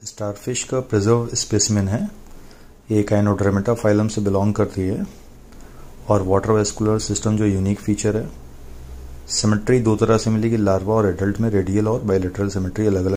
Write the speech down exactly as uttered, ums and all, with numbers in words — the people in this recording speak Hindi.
स्टारफिश का प्रिजर्व स्पेसिमेन है। ये काइनोड्रेमेटा फाइलम से बिलोंग करती है और वाटर वेस्कुलर सिस्टम जो यूनिक फीचर है। सिमेट्री दो तरह से मिलेगी, लार्वा और एडल्ट में रेडियल और बायलैटरल सिमेट्री अलग अलग